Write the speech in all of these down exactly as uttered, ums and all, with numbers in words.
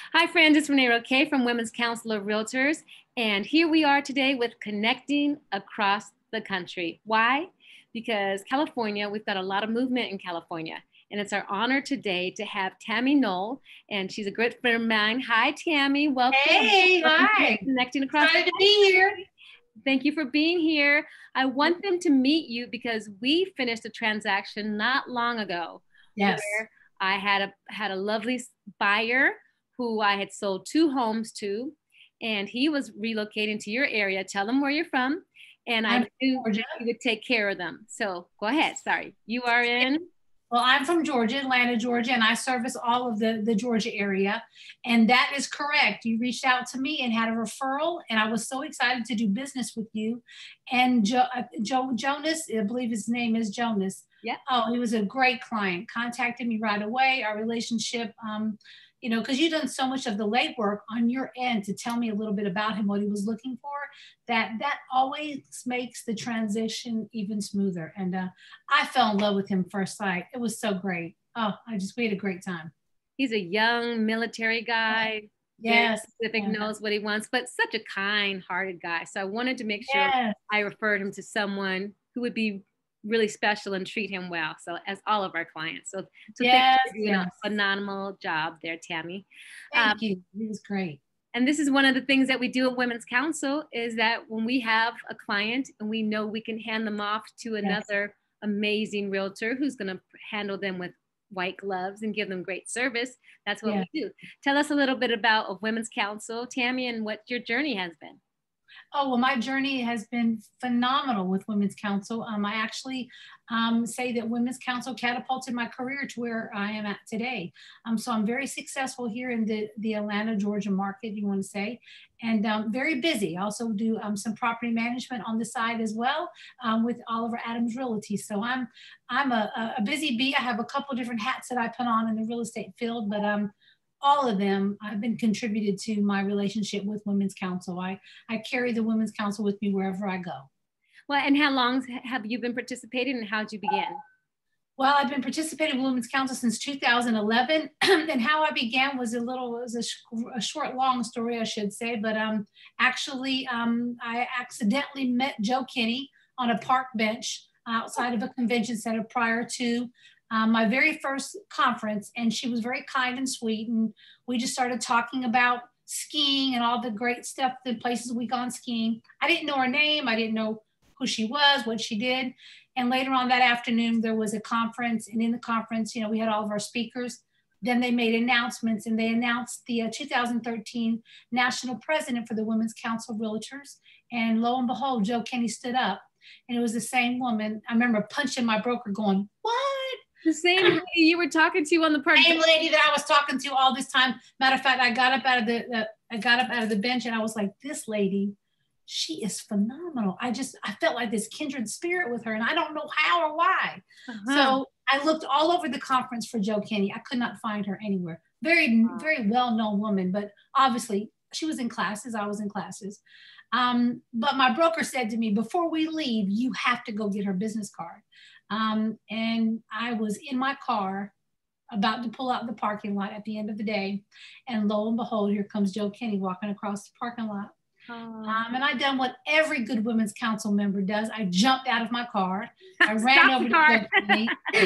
Hi, friends. It's Renee Roque from Women's Council of Realtors. And here we are today with Connecting Across the Country. Why? Because California, we've got a lot of movement in California. And it's our honor today to have Tammy Noll. And she's a great friend of mine. Hi, Tammy. Welcome. Hey, Welcome hi. to Connecting Across Excited the to be here. Thank you for being here. I want them to meet you because we finished a transaction not long ago. Yes. Where I had a had a lovely buyer who I had sold two homes to, and he was relocating to your area. Tell them where you're from, and I I'm knew Georgia. you would take care of them. So go ahead. Sorry, you are in. Well, I'm from Georgia, Atlanta, Georgia, and I service all of the, the Georgia area. And that is correct. You reached out to me and had a referral, and I was so excited to do business with you. And Joe, uh, Joe Jonas, I believe his name is Jonas. Yeah. Oh, he was a great client. Contacted me right away. Our relationship, um, you know, because you've done so much of the legwork on your end to tell me a little bit about him, what he was looking for, that that always makes the transition even smoother. And uh, I fell in love with him first sight. It was so great. Oh, I just, we had a great time. He's a young military guy. Yes. Specific, yeah. knows what he wants, but such a kind-hearted guy. So I wanted to make sure yes. I referred him to someone who would be really special and treat him well. So as all of our clients. So, so yes, thank you for doing yes. a phenomenal job there, Tammy. Thank um, you. It was great. And this is one of the things that we do at Women's Council is that when we have a client and we know we can hand them off to another yes. amazing realtor who's going to handle them with white gloves and give them great service, that's what yeah. we do. Tell us a little bit about of Women's Council, Tammy, and what your journey has been. Oh, well, my journey has been phenomenal with Women's Council. Um, I actually um, say that Women's Council catapulted my career to where I am at today. Um, so I'm very successful here in the, the Atlanta, Georgia market, you want to say, and um, very busy. I also do um, some property management on the side as well um, with Oliver Adams Realty. So I'm, I'm a, a busy bee. I have a couple different hats that I put on in the real estate field, but um, all of them have been contributed to my relationship with Women's Council. I, I carry the Women's Council with me wherever I go. Well, and how long have you been participating and how did you begin? Well, I've been participating with Women's Council since two thousand eleven, and how I began was a little, was a, sh a short, long story, I should say, but um, actually um, I accidentally met Joe Kinney on a park bench outside of a convention center prior to Um, my very first conference, and she was very kind and sweet, and we just started talking about skiing and all the great stuff, the places we gone skiing. I didn't know her name, I didn't know who she was, what she did, and later on that afternoon there was a conference, and in the conference, you know, we had all of our speakers. Then they made announcements, and they announced the uh, two thousand thirteen national president for the Women's Council of Realtors, and lo and behold, Joe Kinney stood up, and it was the same woman. I remember punching my broker going, "What?" The same lady you were talking to on the park. Same lady that I was talking to all this time. Matter of fact, I got up out of the, the I got up out of the bench and I was like, this lady, she is phenomenal. I just, I felt like this kindred spirit with her, and I don't know how or why. Uh-huh. So I looked all over the conference for Joe Kinney. I could not find her anywhere. Very, wow. very well-known woman, but obviously she was in classes. I was in classes. Um, but my broker said to me, before we leave, you have to go get her business card. Um, and I was in my car about to pull out the parking lot at the end of the day. And lo and behold, here comes Joe Kinney walking across the parking lot. Oh. Um, and I done what every good Women's Council member does. I jumped out of my car. I ran over to Joe Kinney.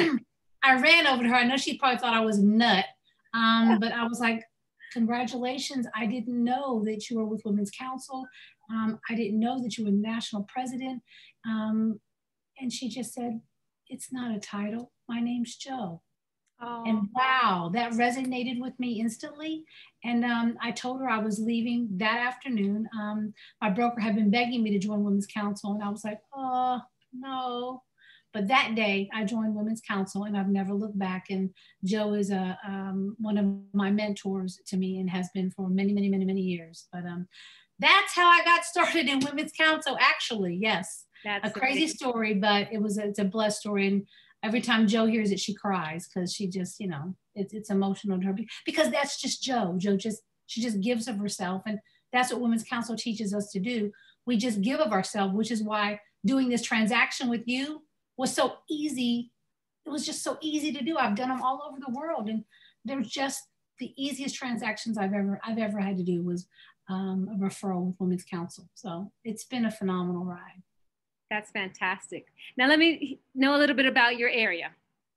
I ran over to her. I know she probably thought I was a nut. Um, but I was like, congratulations. I didn't know that you were with Women's Council. Um, I didn't know that you were national president. Um, and she just said, it's not a title. My name's Joe. Oh. And wow, that resonated with me instantly. And um, I told her I was leaving that afternoon. Um, my broker had been begging me to join Women's Council, and I was like, oh, no. But that day I joined Women's Council, and I've never looked back. And Joe is a, um, one of my mentors to me and has been for many, many, many, many years. But um, that's how I got started in Women's Council, actually, yes. That's a crazy amazing story, but it was a, it's a blessed story. And every time Joe hears it, she cries because she just, you know, it's, it's emotional to her because that's just Joe. Joe just, she just gives of herself. And that's what Women's Council teaches us to do. We just give of ourselves, which is why doing this transaction with you was so easy. It was just so easy to do. I've done them all over the world. And there's just the easiest transactions I've ever I've ever had to do was um, a referral with Women's Council. So it's been a phenomenal ride. That's fantastic. Now let me know a little bit about your area.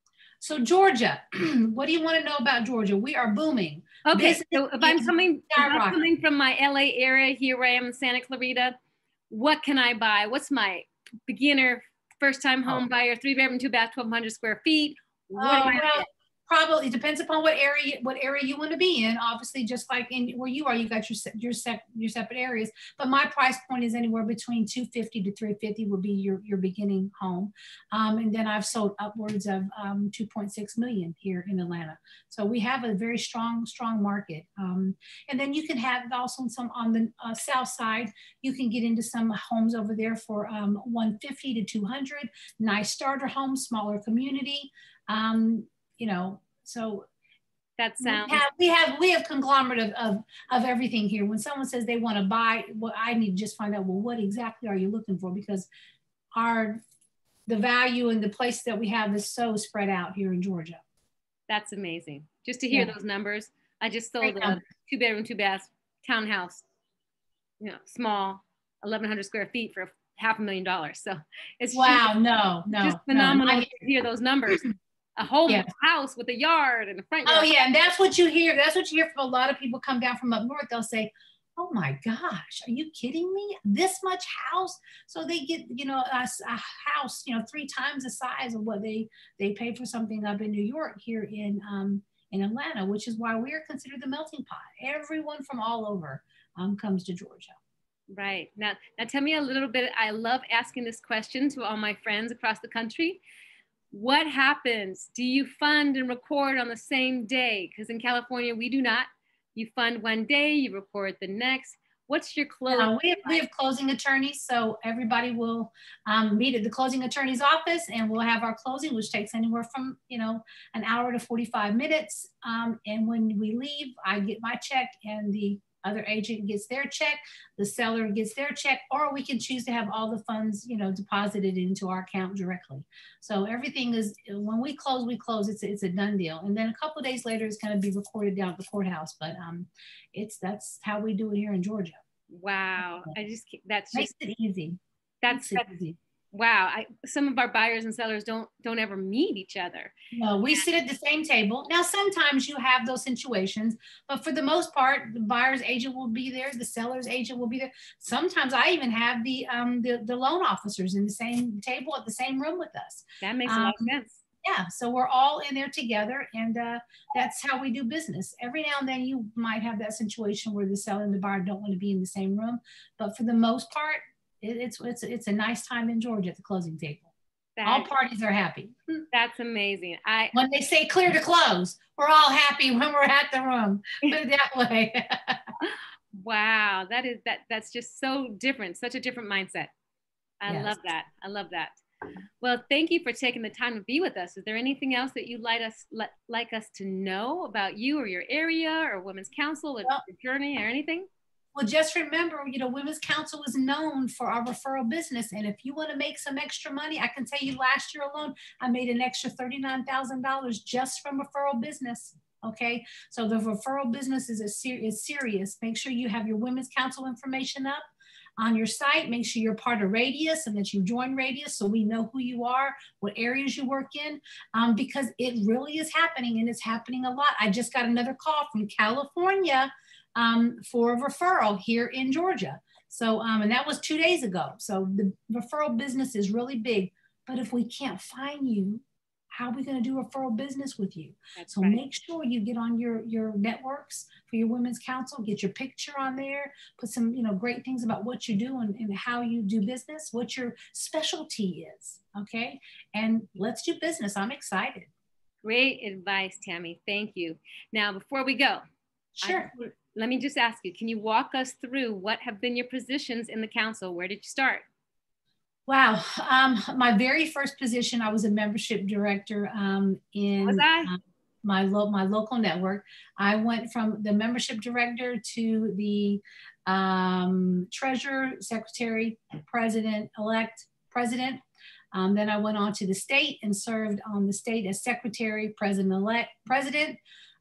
So Georgia, what do you want to know about Georgia? We are booming. Okay, Business so if I'm coming, if I'm coming from my L A area, here where I am in Santa Clarita, what can I buy? What's my beginner, first time home oh. buyer, three bedroom, two bath, twelve hundred square feet? What oh, well, probably it depends upon what area what area you want to be in. Obviously, just like in where you are, you got your your sec, your separate areas. But my price point is anywhere between two fifty to three fifty would be your your beginning home, um, and then I've sold upwards of um, two point six million here in Atlanta. So we have a very strong strong market. Um, and then you can have also some on the uh, south side. You can get into some homes over there for um, one fifty to two hundred. Nice starter homes, smaller community. Um, you know, so that sounds we have we have we have conglomerate of, of of everything here. When someone says they want to buy, well, I need to just find out, well, what exactly are you looking for? Because our the value and the place that we have is so spread out here in Georgia. That's amazing. Just to hear yeah. those numbers. I just sold Great a number. two bedroom, two bath townhouse, you know, small, eleven hundred square feet for half a million dollars. So it's wow, just, no, no, just phenomenal no. to hear those numbers. A home, yeah. a house with a yard and a front yard. Oh yeah, and that's what you hear. That's what you hear from a lot of people come down from up north. They'll say, "Oh my gosh, are you kidding me? This much house?" So they get, you know, a, a house, you know, three times the size of what they they pay for something up in New York here in um, in Atlanta, which is why we are considered the melting pot. Everyone from all over um, comes to Georgia. Right now, now tell me a little bit. I love asking this question to all my friends across the country. What happens? Do you fund and record on the same day? Because in California, we do not. You fund one day, you record the next. What's your closing? Uh, we, have, we have closing attorneys, so everybody will um, meet at the closing attorney's office, and we'll have our closing, which takes anywhere from, you know, an hour to forty-five minutes. Um, and when we leave, I get my check, and the other agent gets their check, the seller gets their check, or we can choose to have all the funds, you know, deposited into our account directly. So everything is, when we close, we close. It's, it's a done deal. And then a couple of days later, it's going to be recorded down at the courthouse. But um, it's that's how we do it here in Georgia. Wow, I just that's makes just it easy. That's, makes that's it easy. Wow. I, some of our buyers and sellers don't don't ever meet each other. No, we sit at the same table. Now, sometimes you have those situations, but for the most part, the buyer's agent will be there, the seller's agent will be there. Sometimes I even have the um the, the loan officers in the same table at the same room with us. That makes um, a lot of sense. Yeah, so we're all in there together, and uh, that's how we do business. Every now and then you might have that situation where the seller and the buyer don't want to be in the same room, but for the most part, it, it's it's it's a nice time in Georgia at the closing table. That, all parties are happy. That's amazing. I when they say clear to close, we're all happy when we're at the room. Put it that way. Wow, that is that that's just so different, such a different mindset. I yes. love that. I love that. Well, thank you for taking the time to be with us. Is there anything else that you'd like us let, like us to know about you or your area or Women's Council or well, your journey or anything? Well, just remember, you know, Women's Council is known for our referral business. And if you want to make some extra money, I can tell you last year alone, I made an extra thirty-nine thousand dollars just from referral business. Okay. So the referral business is, a ser is serious. Make sure you have your Women's Council information up on your site. Make sure you're part of Radius and that you join Radius so we know who you are, what areas you work in, um, because it really is happening, and it's happening a lot. I just got another call from California um, for a referral here in Georgia. So, um, and that was two days ago. So the referral business is really big, but if we can't find you, how are we going to do referral business with you? That's so right. Make sure you get on your, your networks for your Women's Council, get your picture on there, put some, you know, great things about what you do and, and how you do business, what your specialty is, okay? And let's do business. I'm excited. Great advice, Tammy. Thank you. Now, before we go, sure. I, let me just ask you, can you walk us through what have been your positions in the council? Where did you start? Wow. Um, my very first position, I was a membership director um, in was I? Uh, my, lo my local network. I went from the membership director to the um, treasurer, secretary, president-elect, president. Um, then I went on to the state and served on the state as secretary, president-elect, president.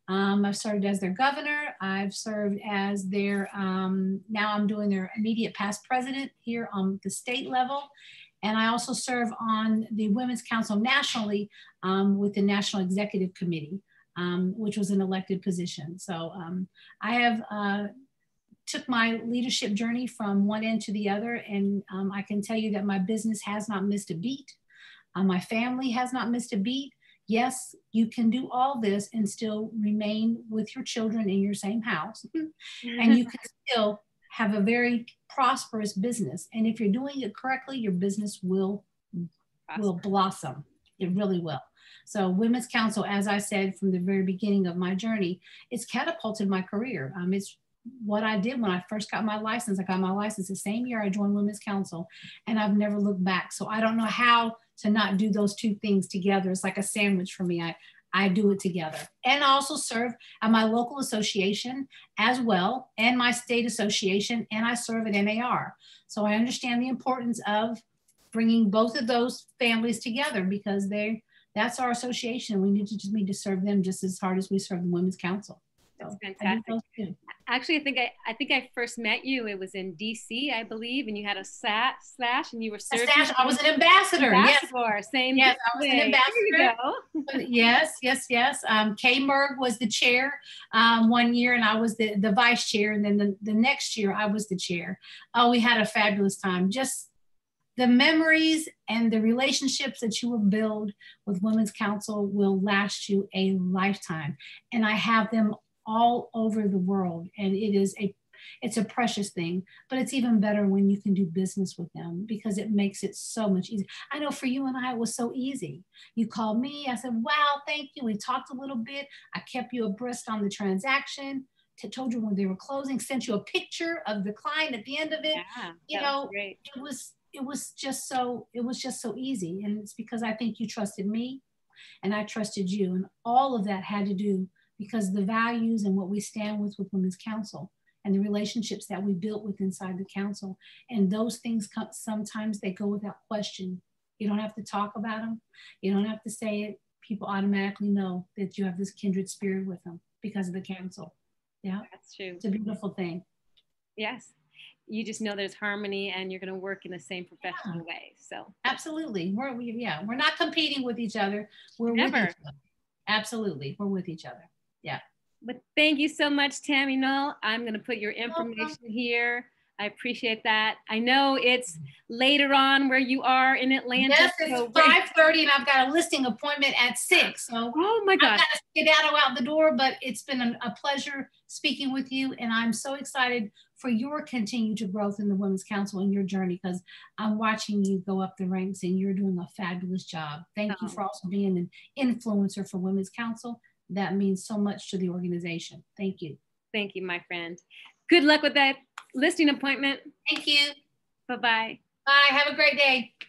Um, I've served as their governor. I've served as their, um, now I'm doing their immediate past president here on the state level. And I also serve on the Women's Council nationally um, with the National Executive Committee, um, which was an elected position. So um, I have uh, took my leadership journey from one end to the other. And um, I can tell you that my business has not missed a beat. Uh, my family has not missed a beat. Yes, you can do all this and still remain with your children in your same house. And you can still have a very prosperous business. And if you're doing it correctly, your business will, will blossom. It really will. So Women's Council, as I said from the very beginning of my journey, it's catapulted my career. Um, it's what I did when I first got my license. I got my license the same year I joined Women's Council, and I've never looked back. So I don't know how to not do those two things together. It's like a sandwich for me. I, I do it together. And I also serve at my local association as well, and my state association, and I serve at N A R. So I understand the importance of bringing both of those families together, because they that's our association. We need to just need to serve them just as hard as we serve the Women's Council. That's fantastic. Actually, I think I, I think I first met you. It was in D C, I believe, and you had a sat slash, and you were serving. Sash, I was an ambassador. Ambassador, yes, same. Yes, I was an ambassador. yes, yes, yes. Um, Kay Merg was the chair um, one year, and I was the the vice chair, and then the, the next year I was the chair. Oh, we had a fabulous time. Just the memories and the relationships that you will build with Women's Council will last you a lifetime, and I have them all over the world, and it is a it's a precious thing. But it's even better when you can do business with them, because it makes it so much easier. I know for you and I, it was so easy. You called me, I said, wow, thank you. We talked a little bit. I kept you abreast on the transaction, told you when they were closing, sent you a picture of the client at the end of it. Yeah, you know, great. it was it was just so it was just so easy. And it's because I think you trusted me and I trusted you, and all of that had to do because the values and what we stand with with Women's Council and the relationships that we built with inside the council. And those things come, sometimes they go without question. You don't have to talk about them. You don't have to say it. People automatically know that you have this kindred spirit with them because of the council. Yeah, that's true. It's a beautiful thing. Yes. You just know there's harmony and you're going to work in the same professional yeah. way. So absolutely. We're, we, yeah, we're not competing with each other. We're Never. with each other. Absolutely. We're with each other. Yeah. But thank you so much, Tammy Noll. I'm going to put your information here. I appreciate that. I know it's later on where you are in Atlanta. Yes, it's so five thirty and I've got a listing appointment at six. So oh my gosh. I've got to skedaddle out the door, but it's been a, a pleasure speaking with you. And I'm so excited for your continued growth in the Women's Council and your journey, because I'm watching you go up the ranks and you're doing a fabulous job. Thank oh. you for also being an influencer for Women's Council. That means so much to the organization. Thank you. Thank you, my friend. Good luck with that listing appointment. Thank you. Bye-bye. Bye. Have a great day.